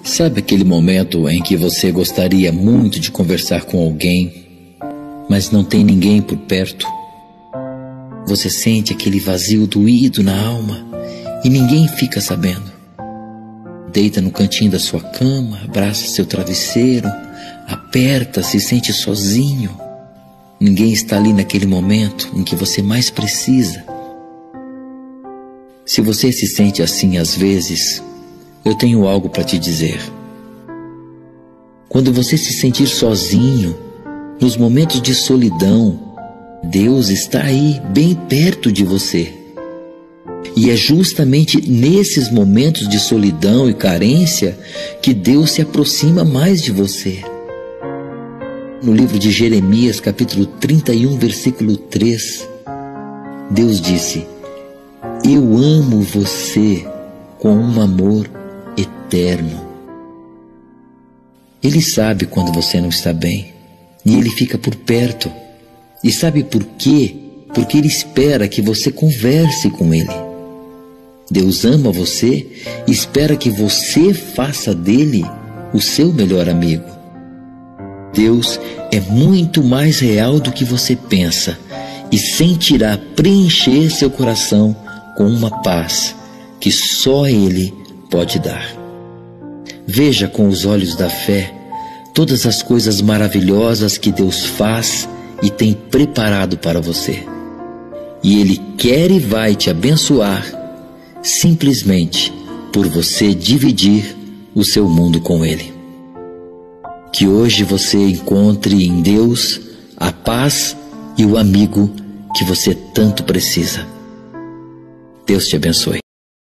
Sabe aquele momento em que você gostaria muito de conversar com alguém, mas não tem ninguém por perto? Você sente aquele vazio doído na alma e ninguém fica sabendo. Deita no cantinho da sua cama, abraça seu travesseiro, aperta, se sente sozinho. Ninguém está ali naquele momento em que você mais precisa. Se você se sente assim às vezes, eu tenho algo para te dizer. Quando você se sentir sozinho, nos momentos de solidão, Deus está aí, bem perto de você. E é justamente nesses momentos de solidão e carência que Deus se aproxima mais de você. No livro de Jeremias, capítulo 31, versículo 3, Deus disse: eu amo você com um amor eterno. Ele sabe quando você não está bem, e Ele fica por perto. E sabe por quê? Porque Ele espera que você converse com Ele. Deus ama você e espera que você faça dele o seu melhor amigo. Deus é muito mais real do que você pensa e sentirá preencher seu coração com uma paz que só Ele pode dar. Veja com os olhos da fé todas as coisas maravilhosas que Deus faz e tem preparado para você. E Ele quer e vai te abençoar simplesmente por você dividir o seu mundo com Ele. Que hoje você encontre em Deus a paz e o amigo que você tanto precisa. Deus te abençoe.